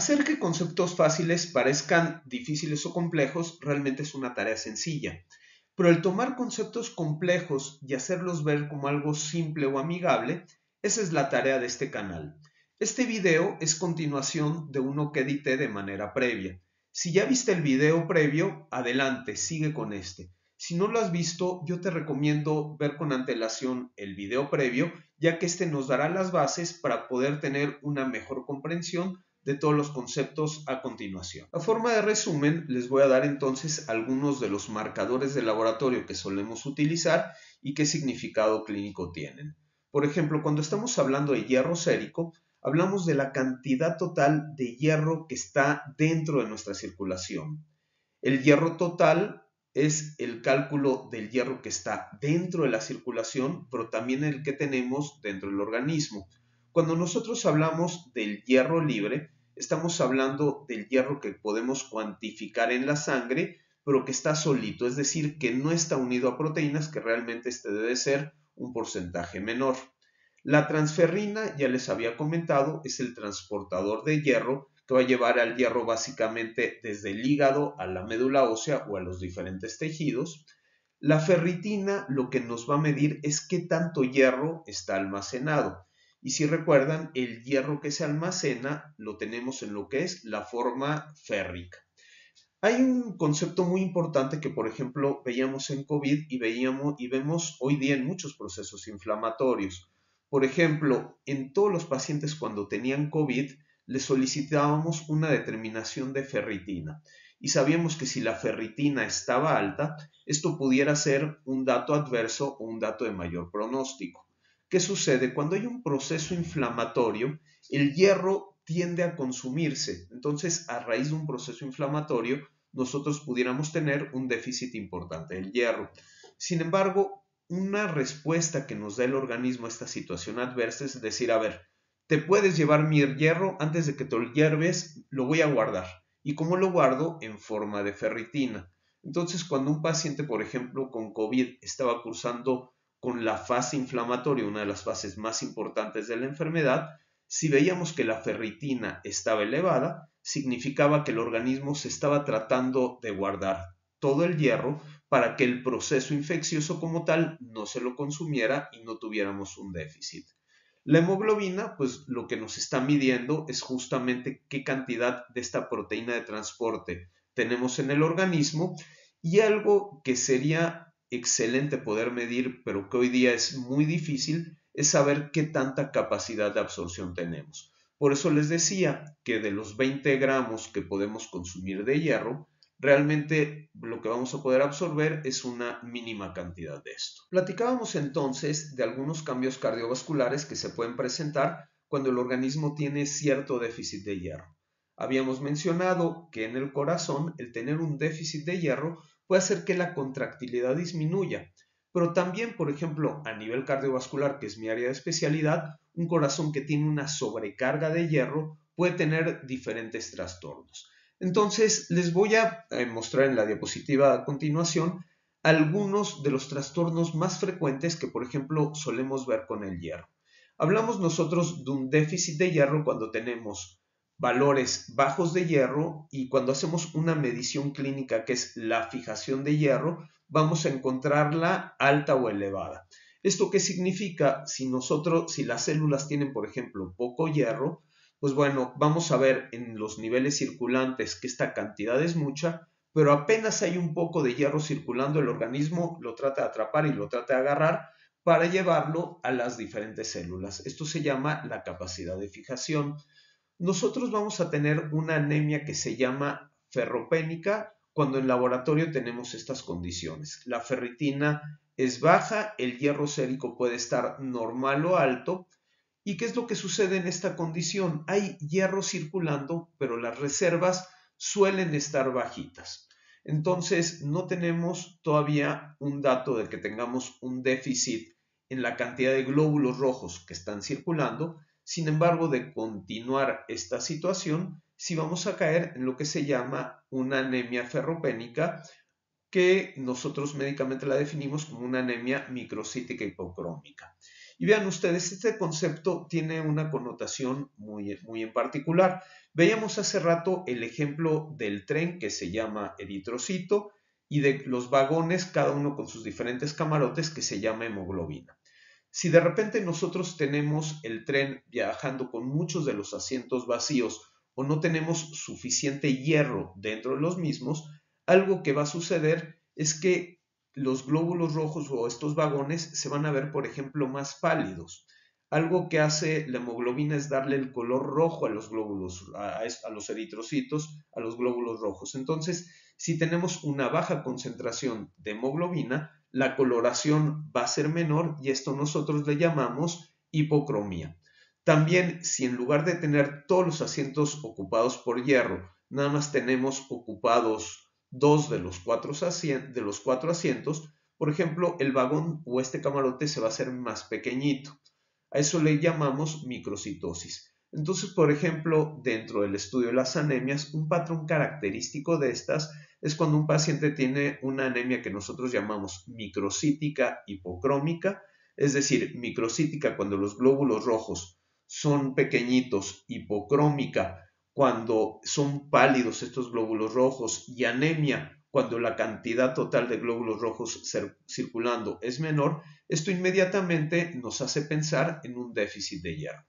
Hacer que conceptos fáciles parezcan difíciles o complejos realmente es una tarea sencilla, pero el tomar conceptos complejos y hacerlos ver como algo simple o amigable, esa es la tarea de este canal. Este video es continuación de uno que edité de manera previa. Si ya viste el video previo, adelante, sigue con este. Si no lo has visto, yo te recomiendo ver con antelación el video previo, ya que este nos dará las bases para poder tener una mejor comprensión de todos los conceptos a continuación. A forma de resumen, les voy a dar entonces algunos de los marcadores de laboratorio que solemos utilizar y qué significado clínico tienen. Por ejemplo, cuando estamos hablando de hierro sérico, hablamos de la cantidad total de hierro que está dentro de nuestra circulación. El hierro total es el cálculo del hierro que está dentro de la circulación, pero también el que tenemos dentro del organismo. Cuando nosotros hablamos del hierro libre, estamos hablando del hierro que podemos cuantificar en la sangre, pero que está solito, es decir, que no está unido a proteínas, que realmente este debe ser un porcentaje menor. La transferrina, ya les había comentado, es el transportador de hierro que va a llevar al hierro básicamente desde el hígado a la médula ósea o a los diferentes tejidos. La ferritina lo que nos va a medir es qué tanto hierro está almacenado. Y si recuerdan, el hierro que se almacena lo tenemos en lo que es la forma férrica. Hay un concepto muy importante que, por ejemplo, veíamos en COVID y vemos hoy día en muchos procesos inflamatorios. Por ejemplo, en todos los pacientes cuando tenían COVID, les solicitábamos una determinación de ferritina. Y sabíamos que si la ferritina estaba alta, esto pudiera ser un dato adverso o un dato de mayor pronóstico. ¿Qué sucede? Cuando hay un proceso inflamatorio, el hierro tiende a consumirse. Entonces, a raíz de un proceso inflamatorio, nosotros pudiéramos tener un déficit importante del hierro. Sin embargo, una respuesta que nos da el organismo a esta situación adversa es decir, a ver, te puedes llevar mi hierro, antes de que te lo lleves, lo voy a guardar. ¿Y cómo lo guardo? En forma de ferritina. Entonces, cuando un paciente, por ejemplo, con COVID estaba cursando con la fase inflamatoria, una de las fases más importantes de la enfermedad, si veíamos que la ferritina estaba elevada, significaba que el organismo se estaba tratando de guardar todo el hierro para que el proceso infeccioso como tal no se lo consumiera y no tuviéramos un déficit. La hemoglobina, pues lo que nos está midiendo es justamente qué cantidad de esta proteína de transporte tenemos en el organismo, y algo que sería excelente poder medir, pero que hoy día es muy difícil, es saber qué tanta capacidad de absorción tenemos. Por eso les decía que de los 20 gramos que podemos consumir de hierro, realmente lo que vamos a poder absorber es una mínima cantidad de esto. Platicábamos entonces de algunos cambios cardiovasculares que se pueden presentar cuando el organismo tiene cierto déficit de hierro. Habíamos mencionado que en el corazón el tener un déficit de hierro puede hacer que la contractilidad disminuya, pero también, por ejemplo, a nivel cardiovascular, que es mi área de especialidad, un corazón que tiene una sobrecarga de hierro puede tener diferentes trastornos. Entonces, les voy a mostrar en la diapositiva a continuación algunos de los trastornos más frecuentes que, por ejemplo, solemos ver con el hierro. Hablamos nosotros de un déficit de hierro cuando tenemos valores bajos de hierro, y cuando hacemos una medición clínica que es la fijación de hierro, vamos a encontrarla alta o elevada. ¿Esto qué significa? Si las células tienen, por ejemplo, poco hierro, pues bueno, vamos a ver en los niveles circulantes que esta cantidad es mucha, pero apenas hay un poco de hierro circulando, el organismo lo trata de atrapar y lo trata de agarrar para llevarlo a las diferentes células. Esto se llama la capacidad de fijación. Nosotros vamos a tener una anemia que se llama ferropénica cuando en laboratorio tenemos estas condiciones. La ferritina es baja, el hierro sérico puede estar normal o alto. ¿Y qué es lo que sucede en esta condición? Hay hierro circulando, pero las reservas suelen estar bajitas. Entonces, no tenemos todavía un dato de que tengamos un déficit en la cantidad de glóbulos rojos que están circulando. Sin embargo, de continuar esta situación, sí vamos a caer en lo que se llama una anemia ferropénica, que nosotros médicamente la definimos como una anemia microcítica hipocrómica. Y vean ustedes, este concepto tiene una connotación muy en particular. Veíamos hace rato el ejemplo del tren que se llama eritrocito y de los vagones, cada uno con sus diferentes camarotes, que se llama hemoglobina. Si de repente nosotros tenemos el tren viajando con muchos de los asientos vacíos o no tenemos suficiente hierro dentro de los mismos, algo que va a suceder es que los glóbulos rojos o estos vagones se van a ver, por ejemplo, más pálidos. Algo que hace la hemoglobina es darle el color rojo a los glóbulos, a los eritrocitos, a los glóbulos rojos. Entonces, si tenemos una baja concentración de hemoglobina, la coloración va a ser menor y esto nosotros le llamamos hipocromía. También, si en lugar de tener todos los asientos ocupados por hierro, nada más tenemos ocupados 2 de los 4 asientos, por ejemplo, el vagón o este camarote se va a hacer más pequeñito. A eso le llamamos microcitosis. Entonces, por ejemplo, dentro del estudio de las anemias, un patrón característico de estas es cuando un paciente tiene una anemia que nosotros llamamos microcítica hipocrómica, es decir, microcítica cuando los glóbulos rojos son pequeñitos, hipocrómica cuando son pálidos estos glóbulos rojos y anemia cuando la cantidad total de glóbulos rojos circulando es menor. Esto inmediatamente nos hace pensar en un déficit de hierro.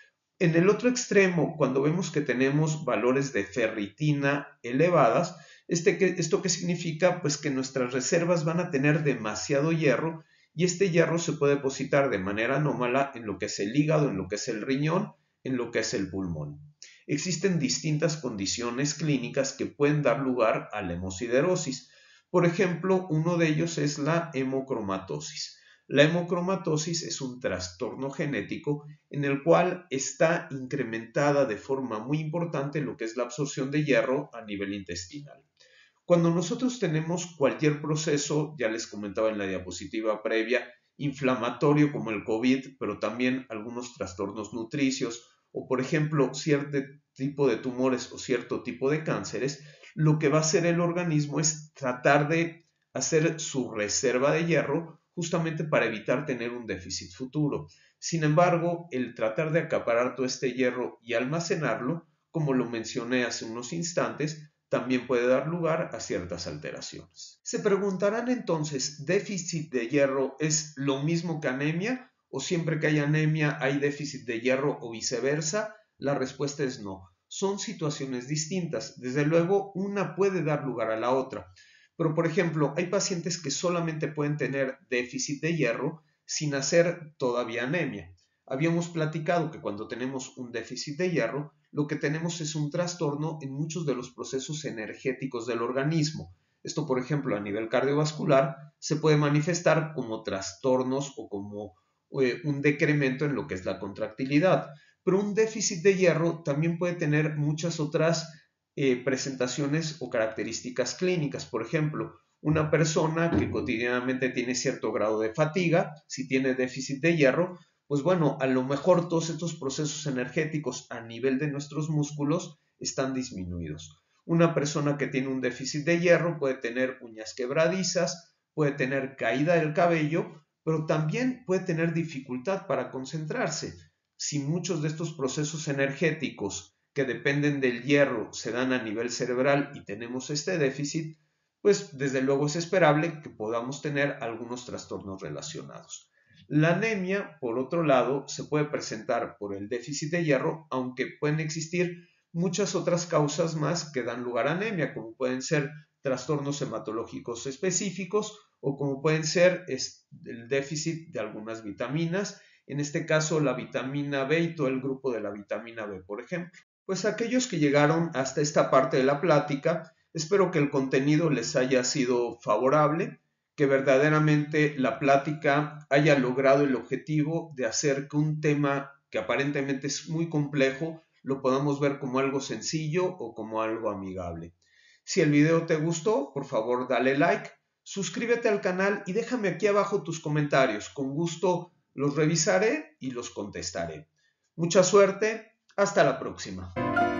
En el otro extremo, cuando vemos que tenemos valores de ferritina elevadas, ¿esto qué significa? Pues que nuestras reservas van a tener demasiado hierro y este hierro se puede depositar de manera anómala en lo que es el hígado, en lo que es el riñón, en lo que es el pulmón. Existen distintas condiciones clínicas que pueden dar lugar a la hemosiderosis. Por ejemplo, uno de ellos es la hemocromatosis. La hemocromatosis es un trastorno genético en el cual está incrementada de forma muy importante lo que es la absorción de hierro a nivel intestinal. Cuando nosotros tenemos cualquier proceso, ya les comentaba en la diapositiva previa, inflamatorio como el COVID, pero también algunos trastornos nutricios o por ejemplo cierto tipo de tumores o cierto tipo de cánceres, lo que va a hacer el organismo es tratar de hacer su reserva de hierro justamente para evitar tener un déficit futuro. Sin embargo, el tratar de acaparar todo este hierro y almacenarlo, como lo mencioné hace unos instantes, también puede dar lugar a ciertas alteraciones. Se preguntarán entonces, ¿déficit de hierro es lo mismo que anemia? ¿O siempre que hay anemia hay déficit de hierro o viceversa? La respuesta es no. Son situaciones distintas. Desde luego, una puede dar lugar a la otra. Pero, por ejemplo, hay pacientes que solamente pueden tener déficit de hierro sin hacer todavía anemia. Habíamos platicado que cuando tenemos un déficit de hierro, lo que tenemos es un trastorno en muchos de los procesos energéticos del organismo. Esto, por ejemplo, a nivel cardiovascular, se puede manifestar como trastornos o como un decremento en lo que es la contractilidad. Pero un déficit de hierro también puede tener muchas otras presentaciones o características clínicas. Por ejemplo, una persona que cotidianamente tiene cierto grado de fatiga, si tiene déficit de hierro, pues bueno, a lo mejor todos estos procesos energéticos a nivel de nuestros músculos están disminuidos. Una persona que tiene un déficit de hierro puede tener uñas quebradizas, puede tener caída del cabello, pero también puede tener dificultad para concentrarse. Si muchos de estos procesos energéticos que dependen del hierro se dan a nivel cerebral y tenemos este déficit, pues desde luego es esperable que podamos tener algunos trastornos relacionados. La anemia, por otro lado, se puede presentar por el déficit de hierro, aunque pueden existir muchas otras causas más que dan lugar a anemia, como pueden ser trastornos hematológicos específicos o como pueden ser el déficit de algunas vitaminas, en este caso la vitamina B y todo el grupo de la vitamina B, por ejemplo. Pues aquellos que llegaron hasta esta parte de la plática, espero que el contenido les haya sido favorable, que verdaderamente la plática haya logrado el objetivo de hacer que un tema que aparentemente es muy complejo lo podamos ver como algo sencillo o como algo amigable. Si el video te gustó, por favor dale like, suscríbete al canal y déjame aquí abajo tus comentarios. Con gusto los revisaré y los contestaré. Mucha suerte, hasta la próxima.